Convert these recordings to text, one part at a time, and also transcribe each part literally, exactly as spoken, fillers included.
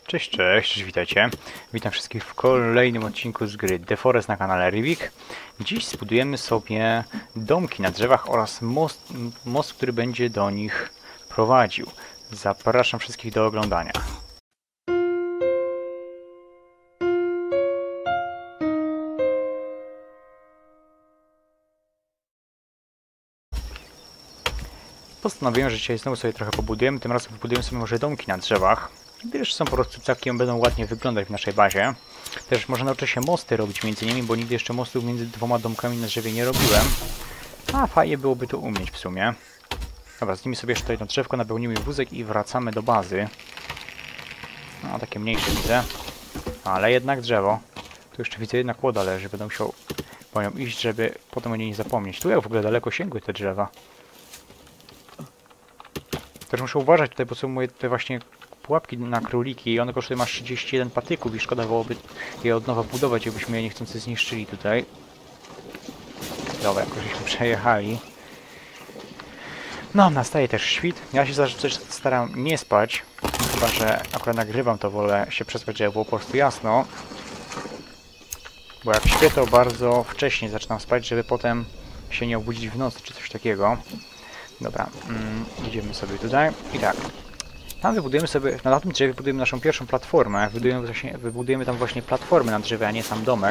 Cześć, cześć, cześć, witajcie. Witam wszystkich w kolejnym odcinku z gry The Forest na kanale Rivik. Dziś zbudujemy sobie domki na drzewach oraz most, most, który będzie do nich prowadził. Zapraszam wszystkich do oglądania. Postanowiłem, że dzisiaj znowu sobie trochę pobudujemy, tym razem pobudujemy sobie może domki na drzewach, gdyż są po prostu całkiem, będą ładnie wyglądać w naszej bazie. Też może nauczę się mosty robić między nimi, bo nigdy jeszcze mostów między dwoma domkami na drzewie nie robiłem. A fajnie byłoby to umieć w sumie. Dobra, z nimi sobie jeszcze jedno drzewko, napełnimy wózek i wracamy do bazy. No, takie mniejsze widzę. Ale jednak drzewo. Tu jeszcze widzę, jedna kłoda leży, będę musiał po nią iść, żeby potem o niej nie zapomnieć. Tu jak w ogóle daleko sięgły te drzewa. Też muszę uważać tutaj, bo są moje te właśnie pułapki na króliki i one kosztują aż trzydzieści jeden patyków i szkoda byłoby je od nowa budować, jakbyśmy je niechcący zniszczyli tutaj. Dobra, jakoś żeśmy przejechali. No, nastaje też świt. Ja się zawsze staram nie spać, chyba że akurat nagrywam, to wolę się przespać, żeby było po prostu jasno. Bo jak śpię, to bardzo wcześnie zaczynam spać, żeby potem się nie obudzić w nocy czy coś takiego. Dobra, mm, idziemy sobie tutaj i tak. Tam wybudujemy sobie, na tym drzewie wybudujemy naszą pierwszą platformę. Wybudujemy, właśnie, wybudujemy tam właśnie platformę na drzewie, a nie sam domek.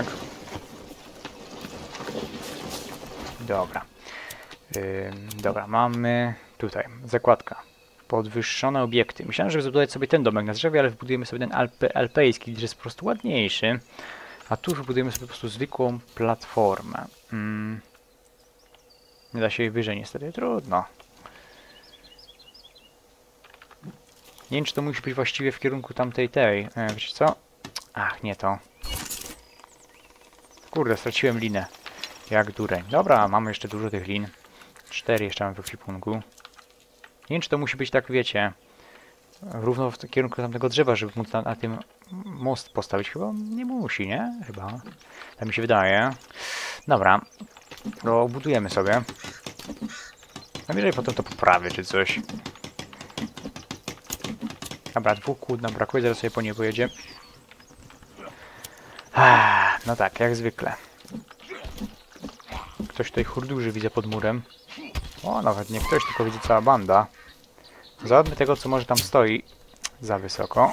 Dobra. Yy, dobra, mamy tutaj zakładka. Podwyższone obiekty. Myślałem, żeby zbudować sobie ten domek na drzewie, ale wybudujemy sobie ten alpe, alpejski, który jest po prostu ładniejszy. A tu wybudujemy sobie po prostu zwykłą platformę. Hmm. Nie da się jej wyżej niestety, trudno. Nie wiem, czy to musi być właściwie w kierunku tamtej tej. E, wiecie co? Ach, nie to. Kurde, straciłem linę. Jak dureń. Dobra, mamy jeszcze dużo tych lin. Cztery jeszcze mamy w ekwipunku. Nie wiem, czy to musi być tak, wiecie, równo w kierunku tamtego drzewa, żeby móc na, na tym most postawić. Chyba nie musi, nie? Chyba. Tak mi się wydaje. Dobra. To budujemy sobie. A jeżeli potem to poprawię, czy coś. Dobra, dwóch kłód nam brakuje, zaraz sobie po nie pojedzie. No tak, jak zwykle. Ktoś tutaj hurduży widzę pod murem. O, nawet nie ktoś, tylko widzę cała banda. Załatwmy tego, co może tam stoi. Za wysoko.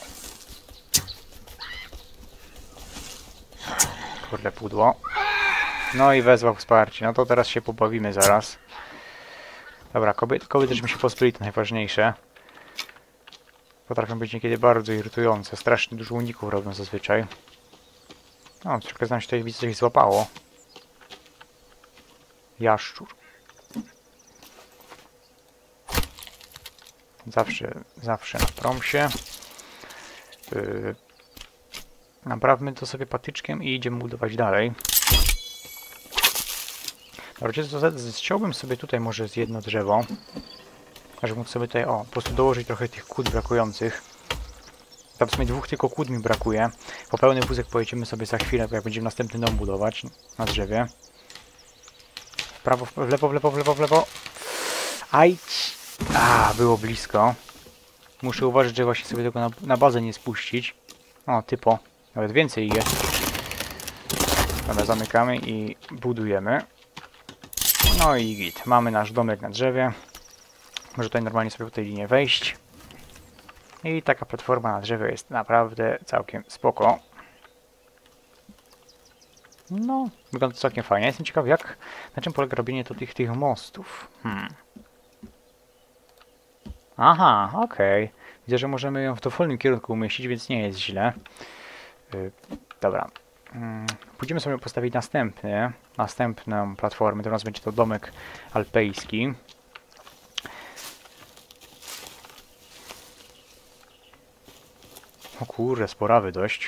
Kurde, pudło. No i wezwał wsparcie. No to teraz się pobawimy zaraz. Dobra, kobiety, kobiety żeśmy się pozbyli, to najważniejsze. Potrafią być niekiedy bardzo irytujące. Strasznie dużo uników robią zazwyczaj. No, troszkę znam się tutaj widzę, coś złapało. Jaszczur. Zawsze, zawsze na promsie. Yy, naprawmy to sobie patyczkiem i idziemy budować dalej. Dobra, chciałbym sobie tutaj może z jedno drzewo. Żeby móc sobie tutaj, o, po prostu dołożyć trochę tych kłód brakujących. Tam w sumie dwóch tylko kłód mi brakuje. Po pełny wózek pojedziemy sobie za chwilę, jak będziemy następny dom budować na drzewie. W prawo, w lewo, w lewo, w lewo, w lewo. Aj! A, było blisko. Muszę uważać, że właśnie sobie tego na, na bazę nie spuścić. O, typo. Nawet więcej jest. Dobra, zamykamy i budujemy. No i git. Mamy nasz domek na drzewie. Może tutaj normalnie sobie po tej linie wejść. I taka platforma na drzewie jest naprawdę całkiem spoko. No, wygląda to całkiem fajnie. Jestem ciekaw, jak, na czym polega robienie to tych, tych mostów. Hmm. Aha, okej. Okay. Widzę, że możemy ją w dowolnym kierunku umieścić, więc nie jest źle. Yy, dobra. Yy, pójdziemy sobie postawić następny, następną platformę. Teraz będzie to domek alpejski. O kurde, sporawy dość.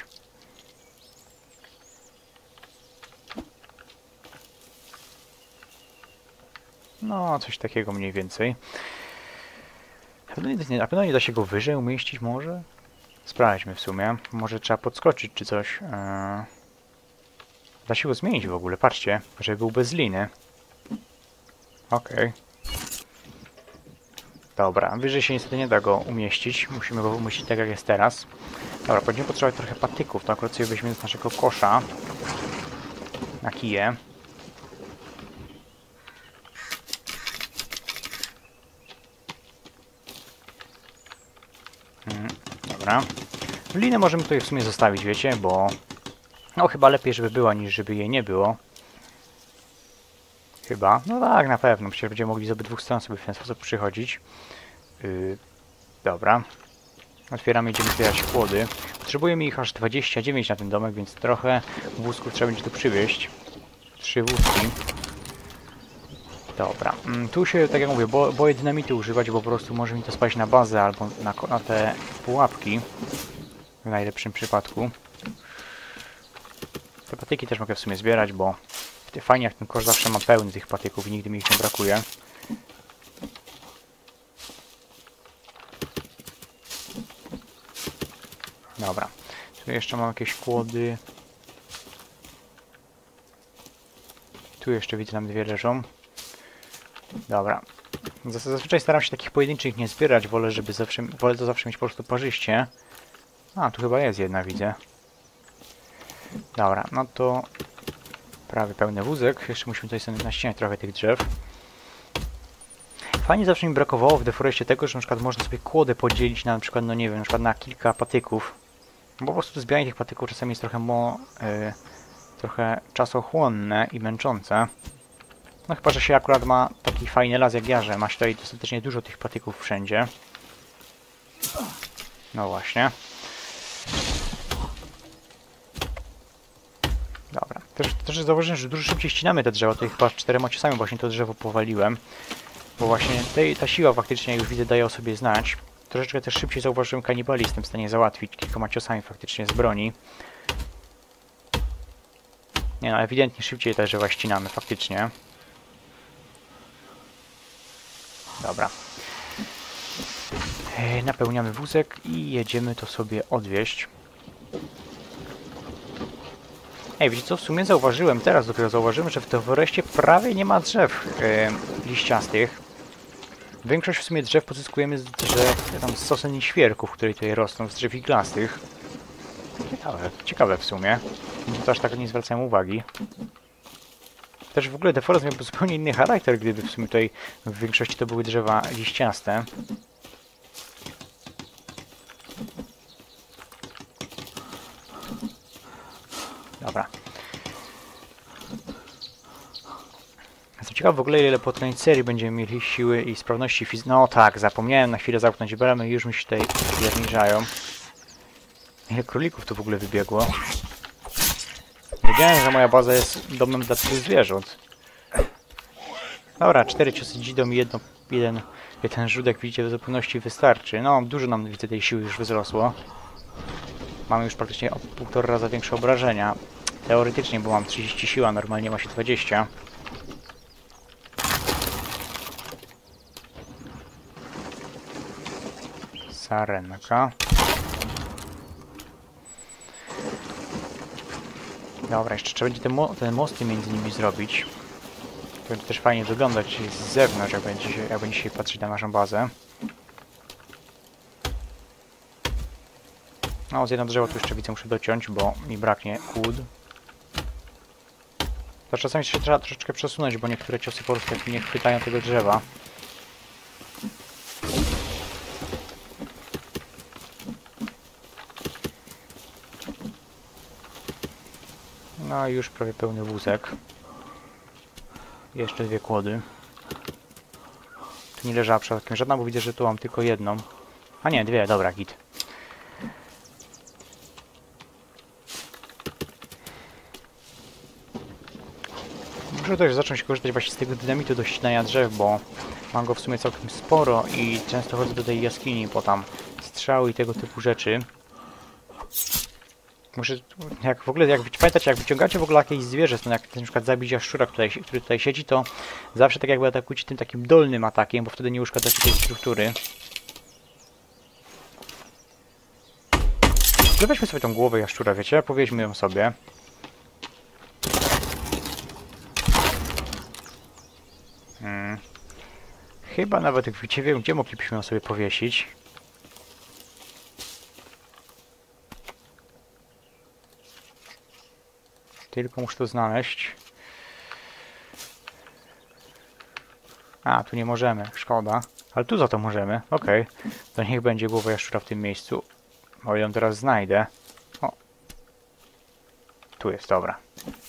No, coś takiego mniej więcej. Na pewno nie, na pewno nie da się go wyżej umieścić może? Sprawdźmy w sumie. Może trzeba podskoczyć czy coś. Eee... Da się go zmienić w ogóle, patrzcie. Żeby był bez liny. Okej. Okay. Dobra, wyżej się niestety nie da go umieścić. Musimy go umieścić tak jak jest teraz. Dobra, będziemy potrzebować trochę patyków. To akurat sobie weźmiemy z naszego kosza na kije. Hmm, dobra. Linę możemy tutaj w sumie zostawić, wiecie, bo no chyba lepiej, żeby była, niż żeby jej nie było. Chyba. No tak, na pewno. Przecież będziemy mogli z obydwu stron sobie w ten sposób przychodzić. Yy, dobra. Otwieramy, idziemy zbierać płody. Potrzebujemy ich aż dwadzieścia dziewięć na ten domek, więc trochę wózków trzeba będzie tu przywieźć. Trzy wózki. Dobra. Mm, tu się, tak jak mówię, bo, boję dynamitu używać, bo po prostu może mi to spaść na bazę albo na, na te pułapki. W najlepszym przypadku. Te patyki też mogę w sumie zbierać, bo fajnie jak ten kosz zawsze ma pełny tych patyków i nigdy mi ich nie brakuje. Dobra. Tu jeszcze mam jakieś kłody. Tu jeszcze widzę, tam dwie leżą. Dobra. Zazwyczaj staram się takich pojedynczych nie zbierać. Wolę, żeby zawsze, wolę to zawsze mieć po prostu parzyście. A, tu chyba jest jedna, widzę. Dobra, no to prawie pełny wózek. Jeszcze musimy tutaj sobie naścinać trochę tych drzew. Fajnie zawsze mi brakowało w Deforestie tego, że na przykład można sobie kłodę podzielić na, na przykład, no nie wiem, na przykład na kilka patyków. Bo po prostu zbieranie tych patyków czasami jest trochę mo, yy, trochę czasochłonne i męczące. No chyba, że się akurat ma taki fajny las jak ja, że ma się tutaj dostatecznie dużo tych patyków wszędzie. No właśnie. Dobra. Też, też zauważyłem, że dużo szybciej ścinamy te drzewo. Tutaj chyba czterema ciosami właśnie to drzewo powaliłem. Bo właśnie tej, ta siła faktycznie już widzę daje o sobie znać. Troszeczkę też szybciej zauważyłem kanibali, jestem w stanie załatwić kilkoma ciosami faktycznie z broni. Nie no, ewidentnie szybciej te drzewa ścinamy faktycznie. Dobra. E, napełniamy wózek i jedziemy to sobie odwieźć. Ej, wiecie co? W sumie zauważyłem, teraz dopiero zauważyłem, że w Deforestie prawie nie ma drzew e, liściastych. Większość w sumie drzew pozyskujemy z drzew, tam z sosen i świerków, które tutaj rosną, z drzew iglastych. Ciekawe, ciekawe w sumie. To aż tak nie zwracałem uwagi. Też w ogóle Deforest miałby zupełnie inny charakter, gdyby w sumie tutaj w większości to były drzewa liściaste. Dobra. Jestem ciekaw w ogóle, ile po tej serii będziemy mieli siły i sprawności fizycznej. No tak, zapomniałem na chwilę zamknąć bramę i już mi się tutaj zaniżają. Ile królików tu w ogóle wybiegło? Wiedziałem, że moja baza jest domem dla tych zwierząt. Dobra, cztery ciosy dzidą i jedno, jeden, jeden żółdek, widzicie, w zupełności wystarczy. No, dużo nam, widzę, tej siły już wzrosło. Mamy już praktycznie o półtora raza większe obrażenia. Teoretycznie, bo mam trzydzieści siła, normalnie ma się dwadzieścia. Sarenka. Dobra, jeszcze trzeba będzie te, mo te mosty między nimi zrobić. To będzie też fajnie wyglądać z zewnątrz, jak będzie się, jak będzie się patrzeć na naszą bazę. No, z jedno drzewo tu jeszcze widzę, muszę dociąć, bo mi braknie kłód. To czasami się trzeba troszeczkę przesunąć, bo niektóre ciosy po prostu nie chwytają tego drzewa. No i już prawie pełny wózek. Jeszcze dwie kłody. Tu nie leżała przypadkiem żadna, bo widzę, że tu mam tylko jedną. A nie, dwie, dobra, git. Muszę też zacząć korzystać właśnie z tego dynamitu do ścinania drzew, bo mam go w sumie całkiem sporo i często chodzę do tej jaskini po tam strzały i tego typu rzeczy. Muszę, jak w ogóle, jak pamiętacie, jak wyciągacie w ogóle jakieś zwierzę, to jak na przykład zabić jaszczura, który, który tutaj siedzi, to zawsze tak jakby atakujcie tym takim dolnym atakiem, bo wtedy nie uszkadzacie tej struktury. Weźmy sobie tą głowę jaszczura, wiecie, powieźmy ją sobie. Hmm. Chyba nawet jak wiecie, wiem, gdzie moglibyśmy ją sobie powiesić. Tylko muszę to znaleźć. A, tu nie możemy, szkoda. Ale tu za to możemy, okej. Okay. To niech będzie głowa jaszczura w tym miejscu. O, ją teraz znajdę. O. Tu jest, dobra.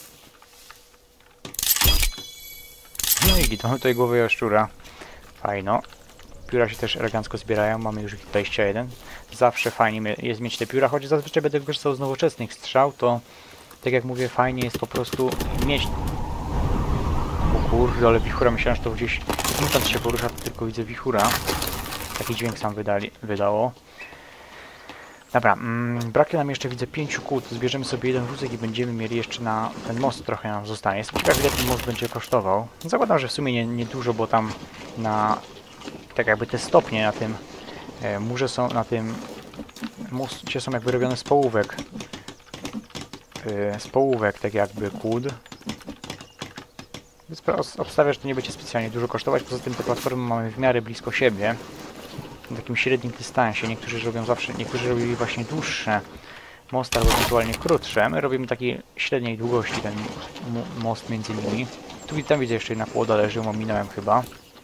No i mamy tutaj głowę jaszczura. Fajno. Pióra się też elegancko zbierają, mamy już ich dwadzieścia jeden. Zawsze fajnie jest mieć te pióra, choć zazwyczaj będę korzystał z nowoczesnych strzał, to tak jak mówię, fajnie jest po prostu mieć... O kurde, ale wichura, myślałem, że to gdzieś mutant się porusza, to tylko widzę wichura. Taki dźwięk sam wydali, wydało. Dobra, mm, brakuje nam jeszcze, widzę, pięciu kłód. Zbierzemy sobie jeden wózek i będziemy mieli jeszcze na ten most trochę nam zostanie. Jestem ciekaw, ile ten most będzie kosztował. Zakładam, że w sumie nie, nie dużo, bo tam na... tak jakby te stopnie na tym e, murze są, na tym moście są jakby robione z połówek. E, z połówek, tak jakby kłód. Więc obstawiam, że to nie będzie specjalnie dużo kosztować. Poza tym te platformy mamy w miarę blisko siebie. Na takim średnim dystansie. Niektórzy robią zawsze, niektórzy robili właśnie dłuższe mosty, albo ewentualnie krótsze. My robimy takiej średniej długości ten most między nimi. Tu tam widzę jeszcze jedna kłoda leży, ominąłem chyba.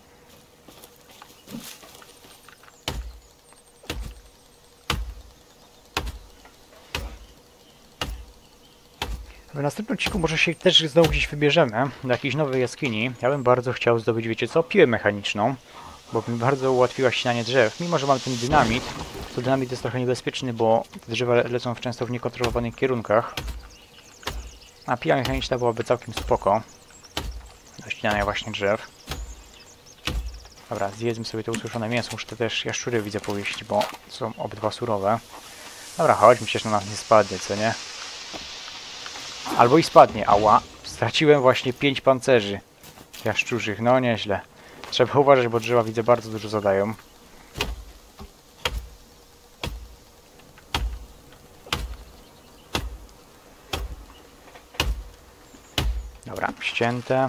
W następnym odcinku może się też znowu gdzieś wybierzemy do jakiejś nowej jaskini. Ja bym bardzo chciał zdobyć, wiecie co, piłę mechaniczną, bo mi bardzo ułatwiła ścinanie drzew. Mimo że mam ten dynamit, to dynamit jest trochę niebezpieczny, bo te drzewa lecą często w niekontrolowanych kierunkach. A piła mechaniczna byłaby całkiem spoko do ścinania właśnie drzew. Dobra, zjedzmy sobie to ususzone mięso. Muszę to też jaszczury, widzę, pojeść, bo są obydwa surowe. Dobra, chodź, myślę, że na nas nie spadnie, co nie? Albo i spadnie, ała. Straciłem właśnie pięć pancerzy jaszczurzych, no nieźle. Trzeba uważać, bo drzewa, widzę, bardzo dużo zadają. Dobra, ścięte.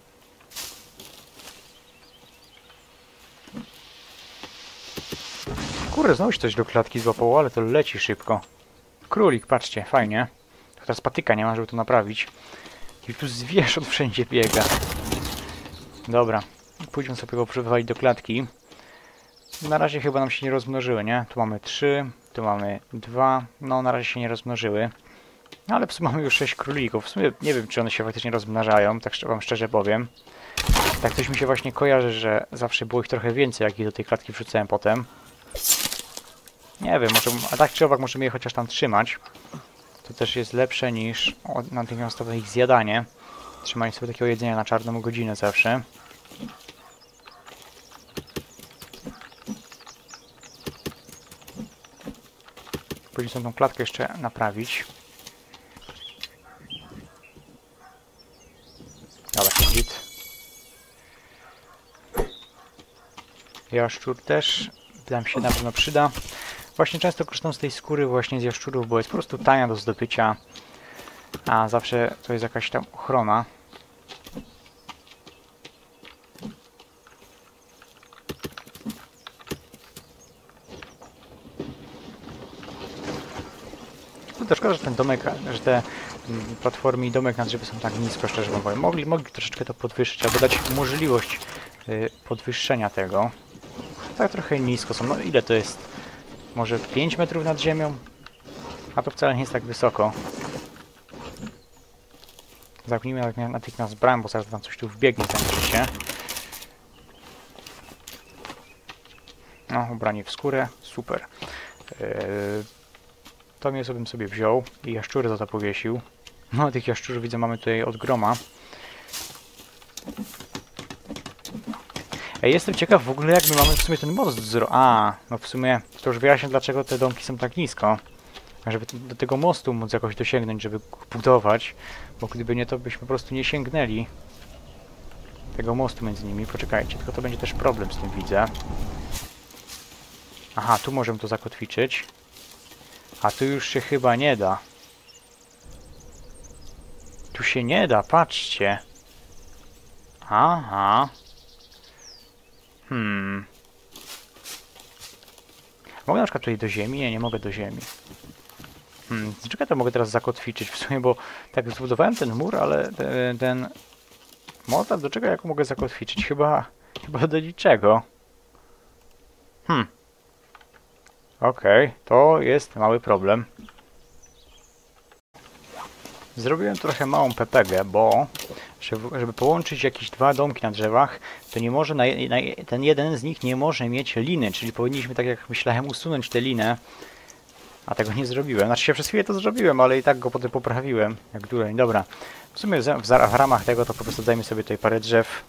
Kurde, znowu się coś do klatki złapało, ale to leci szybko. Królik, patrzcie, fajnie. Teraz patyka nie ma, żeby to naprawić. I tu zwierząt wszędzie biega. Dobra, pójdźmy sobie go przywalić do klatki. Na razie chyba nam się nie rozmnożyły, nie? Tu mamy trzy, tu mamy dwa. No, na razie się nie rozmnożyły. No, ale w sumie mamy już sześć królików. W sumie nie wiem, czy one się faktycznie rozmnażają, tak wam szczerze powiem. Tak coś mi się właśnie kojarzy, że zawsze było ich trochę więcej, jak ich do tej klatki wrzucałem potem. Nie wiem, może, a tak czy owak możemy je chociaż tam trzymać. To też jest lepsze niż natychmiastowe ich zjadanie. Trzymanie sobie takiego jedzenia na czarną godzinę zawsze. Powinniśmy tą klatkę jeszcze naprawić. Dobra, git. Jaszczur też. Nam się na pewno przyda. Właśnie często korzystam z tej skóry właśnie z jaszczurów, bo jest po prostu tania do zdobycia. A zawsze to jest jakaś tam ochrona. To szkoda, że ten domek, że te platformy i domek na drzewie są tak nisko, szczerze mówiąc. Mogli, mogli troszeczkę to podwyższyć, albo dać możliwość y, podwyższenia tego. Tak trochę nisko są. No ile to jest? Może pięć metrów nad ziemią? A to wcale nie jest tak wysoko. Zamknijmy natychmiast bram, bo zaraz tam coś tu wbiegnie, zamiast się. No, ubranie w skórę. Super. Yy, to mięso bym sobie wziął i jaszczury za to powiesił. No, tych jaszczurów widzę mamy tutaj od groma. Ej, jestem ciekaw w ogóle, jak my mamy w sumie ten most zro... A, no w sumie to już wyjaśnia, dlaczego te domki są tak nisko. Żeby do tego mostu móc jakoś dosięgnąć, żeby budować. Bo gdyby nie, to byśmy po prostu nie sięgnęli tego mostu między nimi. Poczekajcie, tylko to będzie też problem z tym, widzę. Aha, tu możemy to zakotwiczyć. A tu już się chyba nie da. Tu się nie da, patrzcie. Aha. Hmm. Mogę na przykład tutaj do ziemi? Nie, nie mogę do ziemi. Hmm. Czekaj, to mogę teraz zakotwiczyć w sumie, bo tak zbudowałem ten mur, ale ten... ten... Motyw, do czego jak mogę zakotwiczyć? Chyba... Chyba do niczego. Hmm. Okej, okay, to jest mały problem. Zrobiłem trochę małą pepegę, bo żeby, żeby połączyć jakieś dwa domki na drzewach, to nie może na, na, ten jeden z nich nie może mieć liny, czyli powinniśmy, tak jak myślałem, usunąć tę linę, a tego nie zrobiłem. Znaczy się przez chwilę to zrobiłem, ale i tak go potem poprawiłem, jak dureń. Dobra, w sumie w, w, w ramach tego to po prostu dajmy sobie tutaj parę drzew.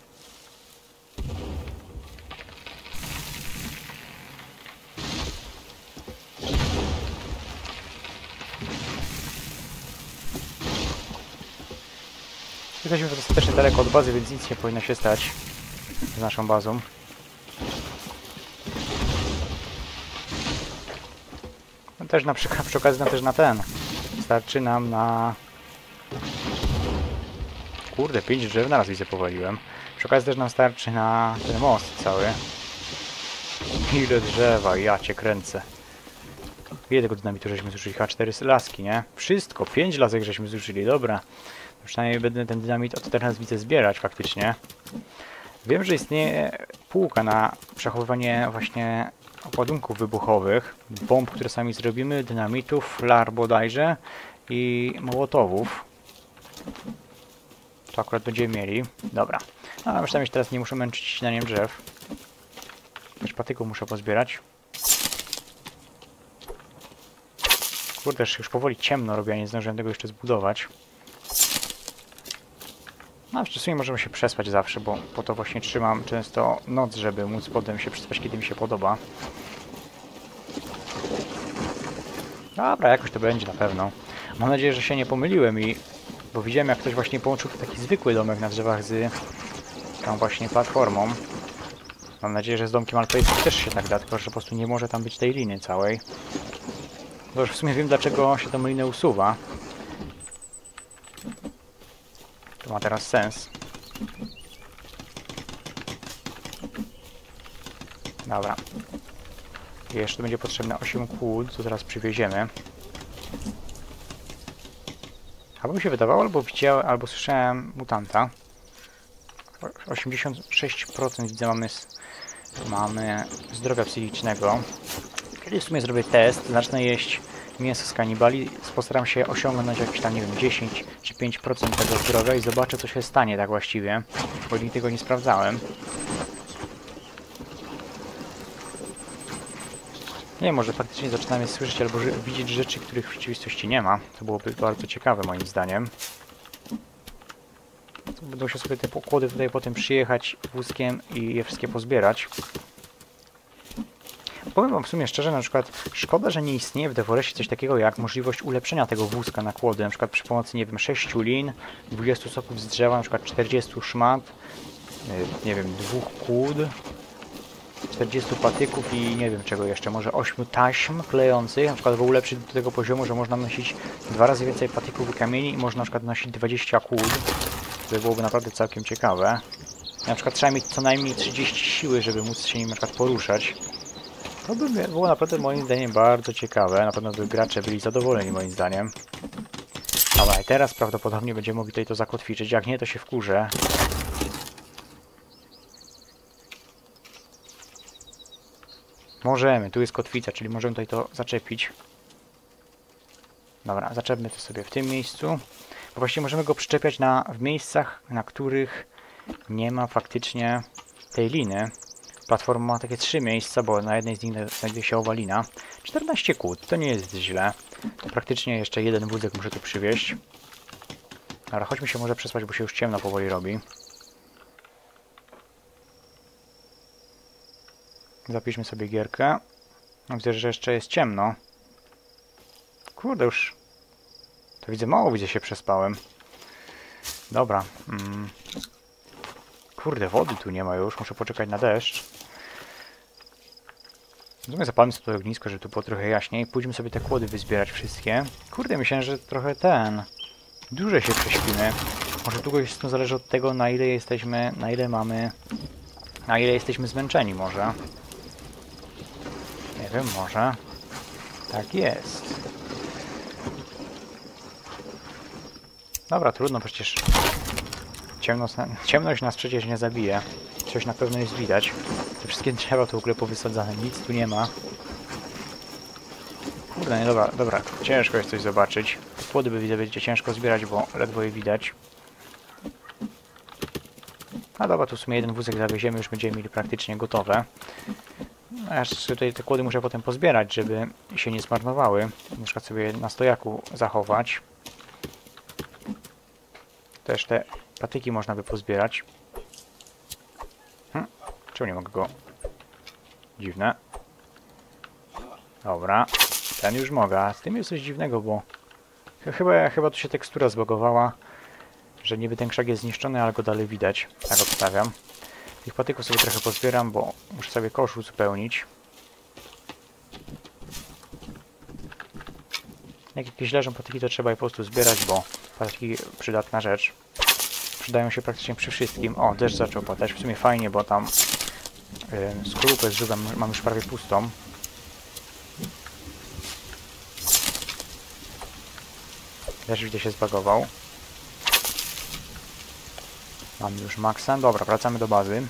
Jesteśmy dostatecznie daleko od bazy, więc nic nie powinno się stać z naszą bazą. No też na przykład przy okazji nam też na ten. Starczy nam na... Kurde, pięć drzew naraz widzę powaliłem. Przy okazji też nam starczy na ten most cały. Ile drzewa, ja cię kręcę. Ile tego dynamitu żeśmy zużyli? H cztery laski, nie? Wszystko, pięć lasek żeśmy zużyli, dobra. Przynajmniej będę ten dynamit od teraz widzę zbierać faktycznie. Wiem, że istnieje półka na przechowywanie właśnie ładunków wybuchowych, bomb, które sami zrobimy, dynamitów, flar bodajże i mołotowów. To akurat będziemy mieli. Dobra. No, a przynajmniej teraz nie muszę męczyć ścinaniem drzew. Też patyków muszę pozbierać. Kurde, już powoli ciemno robię, a nie zdążyłem tego jeszcze zbudować. No, w sumie możemy się przespać zawsze, bo po to właśnie trzymam często noc, żeby móc potem się przespać, kiedy mi się podoba. Dobra, jakoś to będzie na pewno. Mam nadzieję, że się nie pomyliłem i... Bo widziałem, jak ktoś właśnie połączył taki zwykły domek na drzewach z tą właśnie platformą. Mam nadzieję, że z domkiem alpejskim też się tak da, tylko że po prostu nie może tam być tej liny całej. Bo już w sumie wiem, dlaczego się tą linę usuwa. To ma teraz sens. Dobra. I jeszcze będzie potrzebne osiem kłód, co zaraz przywieziemy. Albo mi się wydawało, albo widziałem, albo słyszałem mutanta. osiemdziesiąt sześć procent widzę mamy, mamy zdrowia psychicznego. Kiedyś w sumie zrobię test, zacznę jeść mięso z kanibali, postaram się osiągnąć jakieś tam, nie wiem, dziesięć czy pięć procent tego zdrowia i zobaczę, co się stanie tak właściwie, bo nigdy tego nie sprawdzałem. Nie wiem, może faktycznie zaczynamy słyszeć albo widzieć rzeczy, których w rzeczywistości nie ma. To byłoby bardzo ciekawe moim zdaniem. Będę musiał sobie te pokłady tutaj potem przyjechać wózkiem i je wszystkie pozbierać. Powiem wam w sumie szczerze, na przykład szkoda, że nie istnieje w Devoresie coś takiego jak możliwość ulepszenia tego wózka na kłody, na przykład przy pomocy, nie wiem, sześciu lin, dwudziestu soków z drzewa, na przykład czterdziestu szmat, nie wiem, dwóch kłód, czterdziestu patyków i nie wiem czego jeszcze, może ośmiu taśm klejących, na przykład go ulepszyć do tego poziomu, że można nosić dwa razy więcej patyków i kamieni i można na przykład nosić dwadzieścia kłód. To byłoby naprawdę całkiem ciekawe. Na przykład trzeba mieć co najmniej trzydzieści siły, żeby móc się nim na przykład poruszać. To by było naprawdę moim zdaniem bardzo ciekawe. Na pewno by gracze byli zadowoleni moim zdaniem. Dobra, i teraz prawdopodobnie będziemy mogli tutaj to zakotwiczyć. Jak nie, to się wkurzę. Możemy, tu jest kotwica, czyli możemy tutaj to zaczepić. Dobra, zaczepmy to sobie w tym miejscu. Bo właściwie możemy go przyczepiać na, w miejscach, na których nie ma faktycznie tej liny. Platforma ma takie trzy miejsca, bo na jednej z nich znajduje się owalina. czternaście kłód, to nie jest źle. To praktycznie jeszcze jeden wózek muszę tu przywieźć. Dobra, chodźmy się może przespać, bo się już ciemno powoli robi. Zapiszmy sobie gierkę. Widzę, że jeszcze jest ciemno. Kurde, już... To widzę, mało widzę, się przespałem. Dobra. Mm. Kurde, wody tu nie ma już. Muszę poczekać na deszcz. Zamiast zapalmy sobie to ognisko, żeby tu było trochę jaśniej. Pójdźmy sobie te kłody wyzbierać wszystkie. Kurde, myślałem, że trochę ten... Dłużej się prześpimy. Może długość snu zależy od tego, na ile jesteśmy... Na ile mamy... Na ile jesteśmy zmęczeni może? Nie wiem, może. Tak jest. Dobra, trudno, przecież ciemność, ciemność nas przecież nie zabije. Coś na pewno jest widać. Te wszystkie drzewa to w ogóle powysadzane, nic tu nie ma. Kurde, nie, dobra, dobra, ciężko jest coś zobaczyć. Te płody by widzę, będzie ciężko zbierać, bo ledwo je widać. A dobra, tu w sumie jeden wózek zawieziemy, już będziemy mieli praktycznie gotowe. Aż tutaj te kłody muszę potem pozbierać, żeby się nie zmarnowały. Na przykład sobie na stojaku zachować. Też te patyki można by pozbierać. Hm, czemu nie mogę go? Dziwne. Dobra, ten już mogę, a z tym jest coś dziwnego, bo chyba, chyba tu się tekstura zbogowała, że niby ten krzak jest zniszczony, ale go dalej widać. Tak obstawiam. Tych patyków sobie trochę pozbieram, bo muszę sobie kosz uzupełnić. Jak jakieś leżą patyki, to trzeba je po prostu zbierać, bo patyki przydatna rzecz. Przydają się praktycznie przy wszystkim. O, deszcz zaczął padać. W sumie fajnie, bo tam yy, skorupę z żywem mam już prawie pustą. Deszcz widzę się zbagował. Mam już maksa. Dobra, wracamy do bazy.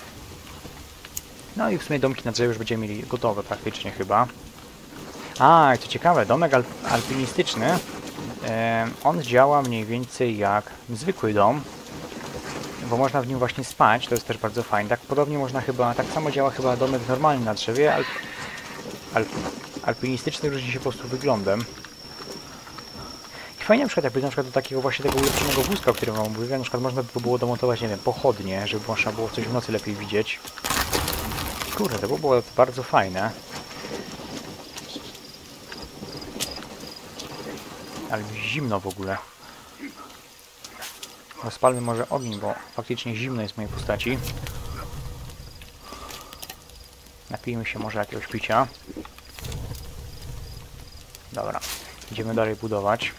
No i w sumie domki na drzewie już będziemy mieli gotowe praktycznie chyba. A, i co ciekawe, domek alp alpinistyczny, e, on działa mniej więcej jak zwykły dom, bo można w nim właśnie spać, to jest też bardzo fajne. Tak podobnie można chyba, tak samo działa chyba domek normalny na drzewie, alp, alp, alpinistyczny różni się po prostu wyglądem. I fajnie na przykład, jakby na przykład do takiego właśnie tego ulepszonego wózka, o którym wam mówiłem, na przykład można by było domontować, nie wiem, pochodnie, żeby można było coś w nocy lepiej widzieć. Kurde, to by było bardzo fajne. Ale zimno w ogóle. Rozpalmy może ogień, bo faktycznie zimno jest w mojej postaci. Napijmy się może jakiegoś picia. Dobra, idziemy dalej budować.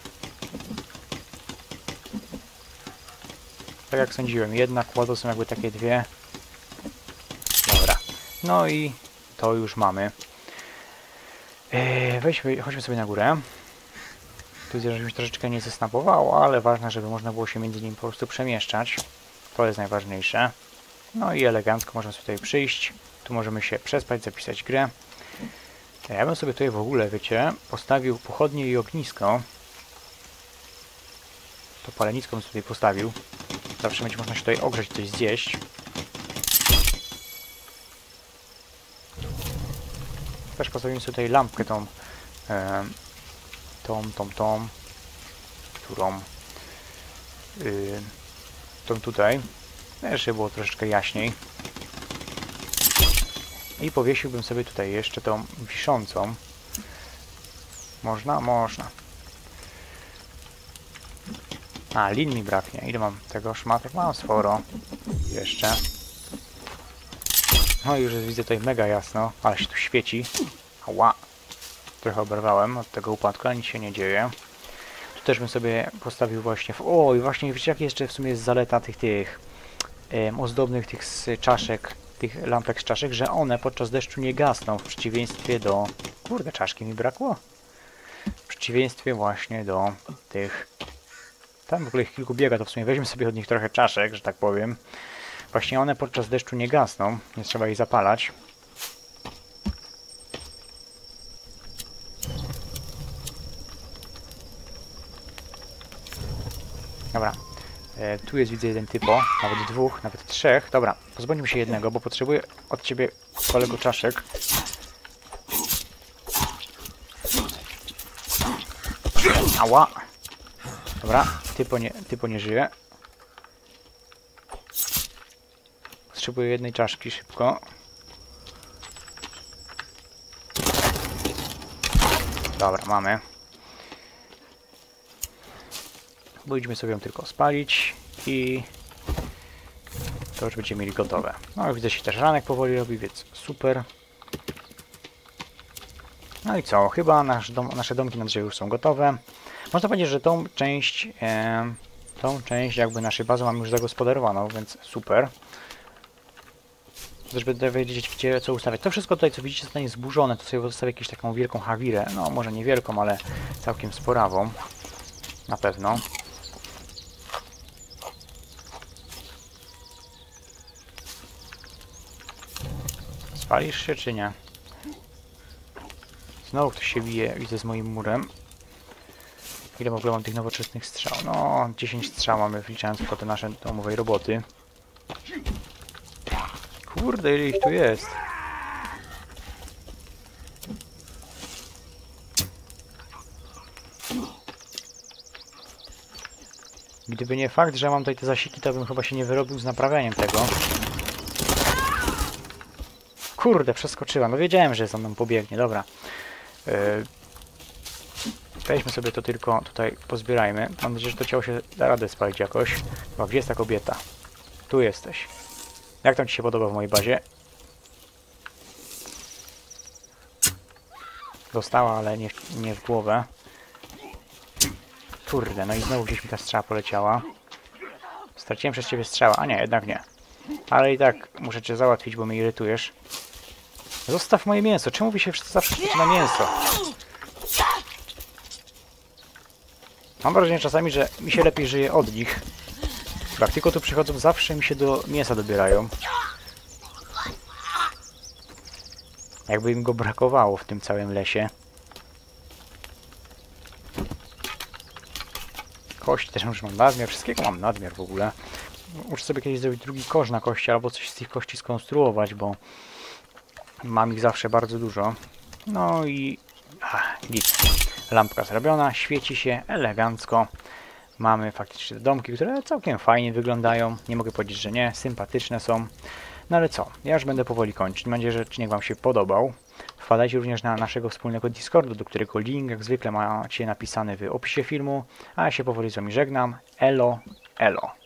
Tak jak sądziłem, jedna kładło są jakby takie dwie. Dobra, no i to już mamy. Eee, weźmy, chodźmy sobie na górę. Tu widzę, że mi troszeczkę nie zesnapowało, ale ważne, żeby można było się między nimi po prostu przemieszczać. To jest najważniejsze. No i elegancko możemy sobie tutaj przyjść. Tu możemy się przespać, zapisać grę. Ja bym sobie tutaj w ogóle, wiecie, postawił pochodnie i ognisko. To palenisko bym sobie postawił. Zawsze będzie można się tutaj ogrzeć, coś zjeść. Też postawimy sobie tutaj lampkę tą, e, tą, tą, tą, którą, yy, tą tutaj, żeby było troszeczkę jaśniej. I powiesiłbym sobie tutaj jeszcze tą wiszącą. Można? Można. A, lin mi braknie. Ile mam tego szmatek? Mam sporo. Jeszcze. No i już jest, widzę tutaj mega jasno, ale się tu świeci. Ała. Trochę oberwałem od tego upadku, ale nic się nie dzieje. Tu też bym sobie postawił właśnie... W... O, i właśnie wiecie, jak jeszcze w sumie jest zaleta tych tych um, ozdobnych tych z czaszek, tych lampek z czaszek, że one podczas deszczu nie gasną, w przeciwieństwie do... Kurde, czaszki mi brakło. W przeciwieństwie właśnie do tych... Tam w ogóle ich kilku biega, to w sumie weźmy sobie od nich trochę czaszek, że tak powiem. Właśnie one podczas deszczu nie gasną, nie trzeba ich zapalać. Dobra, e, tu jest widzę jeden typo, nawet dwóch, nawet trzech. Dobra, pozbądźmy się jednego, bo potrzebuję od ciebie, kolego, czaszek. Ała! Dobra, typo nie, typo nie żyje. Potrzebuję jednej czaszki szybko. Dobra, mamy. Pójdźmy sobie ją tylko spalić i to już będziemy mieli gotowe. No i widzę, się też ranek powoli robi, więc super. No i co? Chyba nasz dom, nasze domki na drzewie już są gotowe. Można powiedzieć, że tą część, e, tą część jakby naszej bazy mamy już zagospodarowaną, więc super. Też będę wiedzieć, gdzie co ustawiać. To wszystko tutaj, co widzicie, zostanie zburzone. To sobie zostawię jakąś taką wielką hawirę. No, może nie wielką, ale całkiem sporawą. Na pewno. Spalisz się, czy nie? Znowu ktoś się bije, widzę, z moim murem. Ile w ogóle mam tych nowoczesnych strzał? No, dziesięć strzał mamy, wliczając tylko te nasze domowej roboty. Kurde, ile ich tu jest. Gdyby nie fakt, że mam tutaj te zasiki, to bym chyba się nie wyrobił z naprawianiem tego. Kurde, przeskoczyła. No wiedziałem, że za mną pobiegnie. Dobra. Yy, weźmy sobie to tylko tutaj, pozbierajmy. Mam nadzieję, że to ciało się da radę spalić jakoś. Chyba, gdzie jest ta kobieta? Tu jesteś. Jak tam ci się podoba w mojej bazie? Dostała, ale nie, nie w głowę. Kurde, no i znowu gdzieś mi ta strzała poleciała. Straciłem przez ciebie strzała. A nie, jednak nie. Ale i tak muszę cię załatwić, bo mnie irytujesz. Zostaw moje mięso. Czemu wy się wszyscy zawsze chcecie na mięso? Mam wrażenie czasami, że mi się lepiej żyje od nich. Jak tylko tu przychodzą, zawsze mi się do mięsa dobierają. Jakby im go brakowało w tym całym lesie. Kości też już mam nadmiar. Wszystkiego mam nadmiar w ogóle. Muszę sobie kiedyś zrobić drugi kosz na kości, albo coś z tych kości skonstruować, bo mam ich zawsze bardzo dużo. No i... Ach, nic. Lampka zrobiona, świeci się elegancko. Mamy faktycznie te domki, które całkiem fajnie wyglądają. Nie mogę powiedzieć, że nie. Sympatyczne są. No ale co? Ja już będę powoli kończyć. Mam nadzieję, że odcinek wam się podobał. Wpadajcie również na naszego wspólnego Discordu, do którego link jak zwykle macie napisany w opisie filmu. A ja się powoli z wami żegnam. Elo, elo.